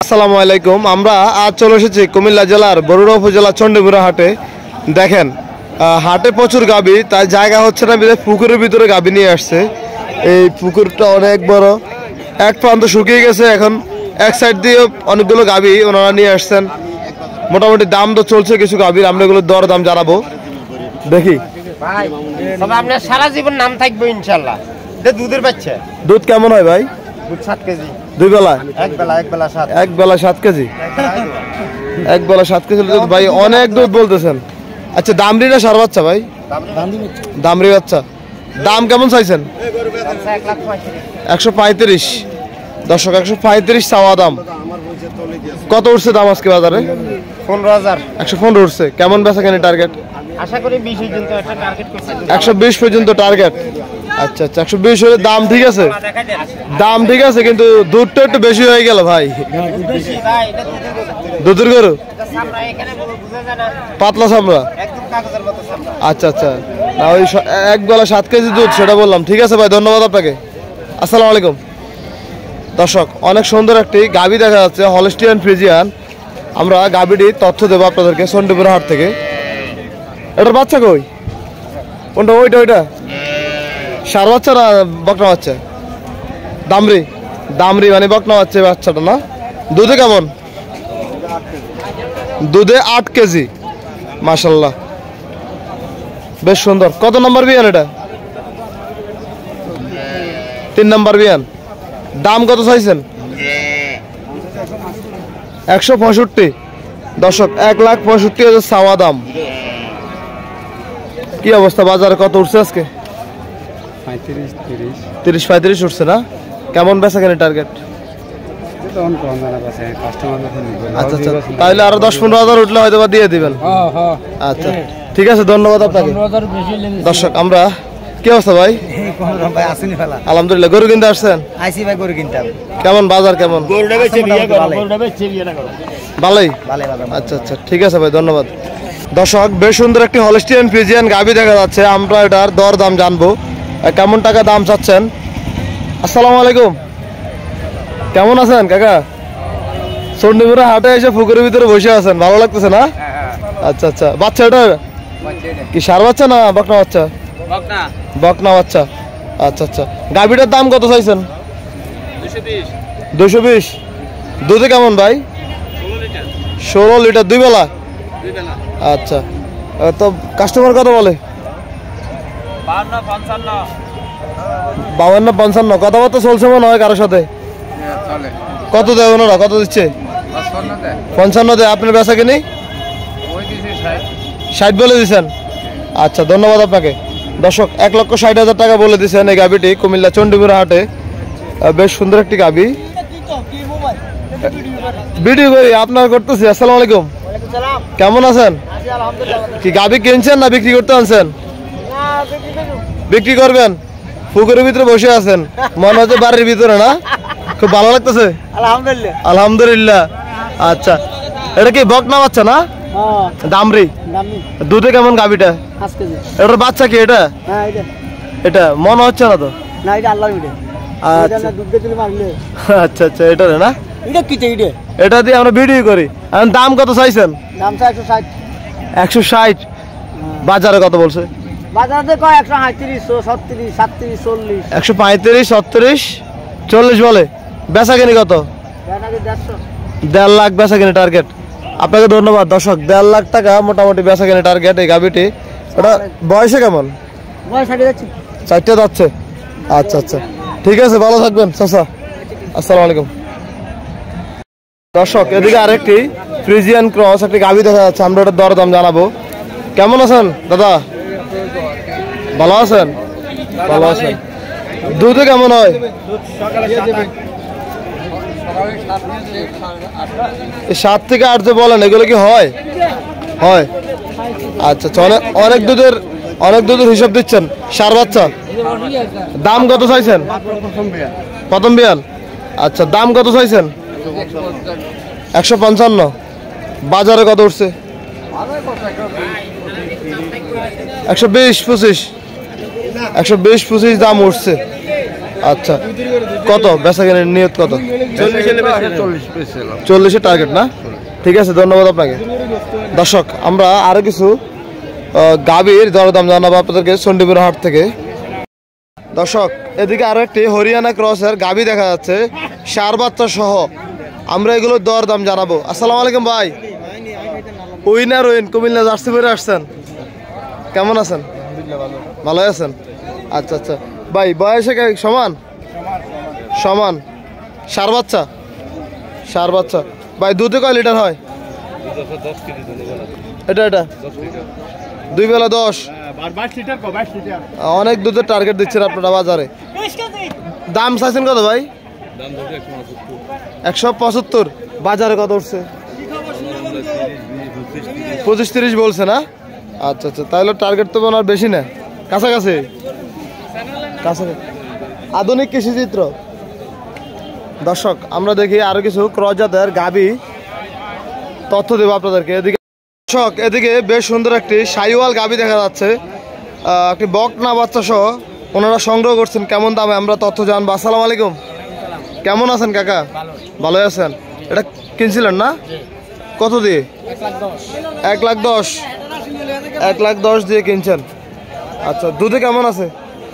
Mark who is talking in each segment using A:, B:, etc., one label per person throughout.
A: আসসালামু আলাইকুম। আমরা আজ চলে এসেছি কুমিল্লা জেলার বরুড়া উপজেলা চণ্ডীপুরা হাটে। দেখেন হাটে প্রচুর গাবি, তাই জায়গা হচ্ছে না, পুকুরের ভিতরে গাবি নিয়ে আসছে। এই পুকুরটা অনেক বড়, এক প্রান্ত শুকিয়ে গেছে, এখন এক সাইড দিয়ে অনেকগুলো গাবি ওনারা নিয়ে আসছেন। মোটামুটি দাম তো চলছে কিছু গাবির, আমরা এগুলো দর দাম জানাবো। দেখি
B: আপনার সারা জীবন নাম থাকবে ইনশাল্লাহ। দুধের বাচ্চা,
A: দুধ কেমন হয় ভাই?
B: দুধ 7 কেজি।
A: দুই বেলা?
B: এক বেলা 7।
A: এক বেলা 7 কেজি? এক বেলা 7 কেজি ভাই, অনেক দুধ বলতেছেন। আচ্ছা, দামরি না সার বাচ্চা ভাই? দামরি বাচ্চা। দাম কেমন চাইছেন? 135। দর্শক 135 চাওয়া দাম। কত উঠছে দাম আজকে বাজারে?
B: 15,000।
A: 115 উঠছে। কেমন বেচা কেন টার্গেট?
B: আশা করি 20 পর্যন্ত একটা টার্গেট করছি।
A: 120 পর্যন্ত টার্গেট। আচ্ছা আচ্ছা, 120 হলে দাম ঠিক আছে, দাম ঠিক আছে, কিন্তু দুধটা একটু বেশি হয়ে গেল ভাই। দুধের গরু, পাতলা চামড়া। আচ্ছা আচ্ছা, না ওই এক বেলা 7 কেজি দুধ, সেটা বললাম। ঠিক আছে ভাই, ধন্যবাদ আপনাকে। আসসালামু আলাইকুম। দর্শক, অনেক সুন্দর একটি গাভী দেখা যাচ্ছে, হলস্টিয়ান ফ্রিজিয়ান। আমরা গাভীটির তথ্য দেবো আপনাদেরকে চণ্ডীপুরা হাট থেকে। এটার বাচ্চা কই? কোনটা? ওইটা? ওইটা সার বাচ্চা না বকনা বাচ্চা? দামরি। দামরি মানে বকনা বাচ্চা বাচ্চাটা না? দুধে কেমন? দুধে 8 কেজি। মাশাল্লাহ, বেশ সুন্দর। কত নম্বর বিয়ান এটা? 3 নম্বর বিয়ান। দাম কত চাইছেন? 165। দর্শক 1,65,000 চাওয়া দাম। কি অবস্থা বাজারে, কত উঠছে আজকে? 30-35 উঠছে না? কেমন বেচা কেন টার্গেট? আচ্ছা আচ্ছা, তাহলে আরো 10-15,000 উঠলে হয়তো বা দিয়ে দিবেন। আচ্ছা ঠিক আছে, ধন্যবাদ আপনাকে। দর্শক, আমরা কি অবস্থা ভাই? আলহামদুলিল্লাহ। গরু কিনতে আসছেন? কেমন বাজার, কেমন? ভালোই। আচ্ছা আচ্ছা, ঠিক আছে ভাই, ধন্যবাদ। দর্শক, বেশ সুন্দর একটি হলস্টিয়ান ফ্রিজিয়ান গাভী দেখা যাচ্ছে। আমরা এটার দর দাম জানবো, কেমন টাকা দাম চাচ্ছেন। আসসালামু আলাইকুম, কেমন আছেন কাকা? চণ্ডীপুরা হাটে এসে পুকুরের ভিতরে বসে আছেন, ভালো লাগতেছে না? আচ্ছা আচ্ছা, বাচ্চা এটা কি সার বাচ্চা না বকনা বাচ্চা? বকনা বাচ্চা। আচ্ছা আচ্ছা, গাভীটার দাম কত চাইছেন? 220। দুধে কেমন ভাই? 16 লিটার। 2 বেলা? আচ্ছা, তো কাস্টমার কত বলে? 52-55। কথাবার্তা চলছে মনে হয় কারোর সাথে? কত দেয় ওনারা? কত দিচ্ছে? 55 দেয়। আপনার বেচা কিনি 60 বলে দিচ্ছেন? আচ্ছা, ধন্যবাদ আপনাকে। দর্শক, 1,60,000 টাকা বলে দিচ্ছেন এই গাভীটি কুমিল্লা চণ্ডীপুরা হাটে। বেশ সুন্দর একটি গাভী। ভিডিও করি আপনার করতেছি। আসসালামু আলাইকুম, কেমন আছেন? কি গাভী কিনছেন না বিক্রি করতে আনছেন? বিক্রি করবেন? পুকুরের ভিতরে বসে আছেন, মনে হচ্ছে বাড়ির ভিতরে না? খুব ভালো লাগতেছে? আলহামদুলিল্লাহ। আচ্ছা, এটা কি বকনা বাচ্চা না দামরি? দুধে কেমন গাভীটা? এটার বাচ্চা কি এটা? এটা মনে হচ্ছে না তো। আচ্ছা আচ্ছা, এটা না? এটা দিয়ে আমরা ভিডিও করি। দাম কত চাইছেন? 160। বাজারে কত বলছে? 135, 37, 40 বলে। বেচা কিনি কত? 1.5 লাখ বেচা কিনি টার্গেট। আপনাকে ধন্যবাদ। দর্শক, 1.5 লাখ টাকা মোটামুটি বেচা কিনি টার্গেট এই গাভীটি। ওটা বয়সে কেমন? 4টে যাচ্ছে। আচ্ছা আচ্ছা, ঠিক আছে, ভালো থাকবেন চাচা। আসসালামু আলাইকুম। দর্শক, এদিকে আরেকটি ফ্রিজিয়ান ক্রস একটি গাভী দেখা যাচ্ছে, আমরা ওটার দর দাম জানাবো। কেমন আছেন দাদা? ভালো আছেন? ভালো আছেন। দুধে কেমন হয়? 7 থেকে 8 যে বলেন, এগুলো কি হয়? হয়। আচ্ছা আচ্ছা, অনেক দুধের হিসাব দিচ্ছেন। সার বাচ্চা। দাম কত চাইছেন? প্রথম বিয়ান। আচ্ছা, দাম কত চাইছেন? 155। বাজারে কত উঠছে? 120-25। 120-25 দাম উঠছে। আচ্ছা, কত বেচা কেনার নিয়ত কত? 40-এর টার্গেট না? ঠিক আছে, ধন্যবাদ আপনাকে। দর্শক, আমরা আরো কিছু গাভীর দরদাম জানাবো আপনাদেরকে চণ্ডীপুর হাট থেকে। দর্শক, এদিকে আরো একটি হরিয়ানা ক্রসের গাভী দেখা যাচ্ছে সার বাচ্চা সহ। আমরা এগুলোর দরদাম জানাবো। আসসালামু আলাইকুম ভাই। উইনার কুমিল্লা জার্সি পরে আসছেন, কেমন আছেন? ভালো আছেন? আচ্ছা আচ্ছা ভাই, বয়সে সমান সমান সার বাচ্চা? সার বাচ্চা ভাই, দুধে কয় লিটার হয়? এটা 2 বেলা 10। অনেক দুধের টার্গেট দিচ্ছেন আপনারা বাজারে। দাম চাইছেন কত ভাই? 175। বাজারে কত উঠছে? 25-30 বলছে না? আচ্ছা আচ্ছা, তাহলে টার্গেট তো মনে হয় বেশি না, কাছাকাছি কাছাকাছি। আধুনিক কৃষি চিত্র। দর্শক, আমরা দেখি আরো কিছু ক্রস জাতের গাভী তথ্য দেবো আপনাদেরকে। এদিকে দর্শক, এদিকে বেশ সুন্দর একটি শাহিওয়াল গাভী দেখা যাচ্ছে, একটি বকনা বাচ্চা সহ ওনারা সংগ্রহ করছেন। কেমন দামে আমরা তথ্য জানবো। আসসালামু আলাইকুম, কেমন আছেন কাকা? ভালো আছেন? এটা কিনছিলেন না? কত দিয়ে? 1,10,000। 1,10,000 দিয়ে কিনছেন। আচ্ছা, দুধে কেমন আছে?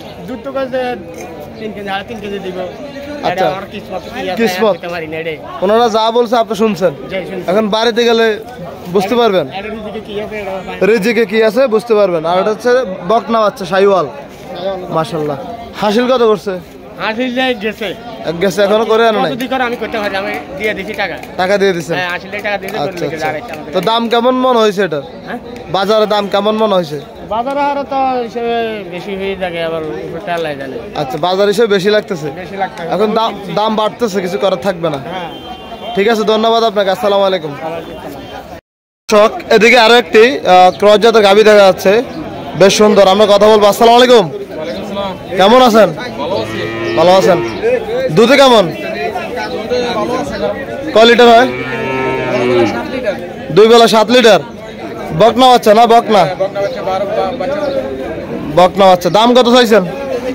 A: আচ্ছা, কিসমত ওনারা যা বলছে আপনি শুনছেন, এখন বাড়িতে গেলে বুঝতে পারবেন রিজিকে কি আছে বুঝতে পারবেন। আর এটা হচ্ছে বকনা বাচ্চা শাহিওয়াল, মাশাআল্লাহ। হাসিল কত করছে? গেছে এখনো করে আনো নাই? টাকা দিয়ে দিচ্ছেন? আচ্ছা, তো দাম কেমন মনে হয়েছে এটার? বাজারে দাম কেমন মনে হয়েছে? আচ্ছা, বাজার হিসেবে বেশি লাগতেছে। এখন দাম বাড়তেছে, কিছু করার থাকবে না। ঠিক আছে, ধন্যবাদ আপনাকে। আসসালামু আলাইকুম। এদিকে আরো একটি ক্রস জাতের গাভী দেখা যাচ্ছে, বেশ সুন্দর। আমরা কথা বলবো। আসসালামু আলাইকুম, কেমন আছেন? ভালো আছেন? দুধে কেমন? কয় লিটার হয়? 2 বেলা 7 লিটার। বকনা বাচ্চা না? বকনা বকনা বাচ্চা। দাম কত চাইছেন?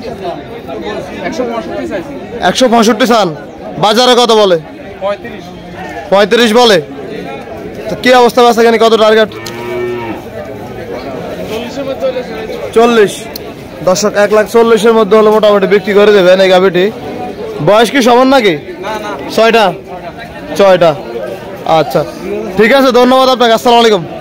A: 165 চান। বাজারে কত বলে? 35 বলে। তো কি অবস্থা আছে এখানে? কত টার্গেট? 40। দর্শক, 1,40,000-এর মধ্যে হলে মোটামুটি বিক্রি করে দেবেন এই গাভীটি। বয়স কি সমান নাকি? 6টা। আচ্ছা, ঠিক আছে, ধন্যবাদ আপনাকে। আসসালামু আলাইকুম।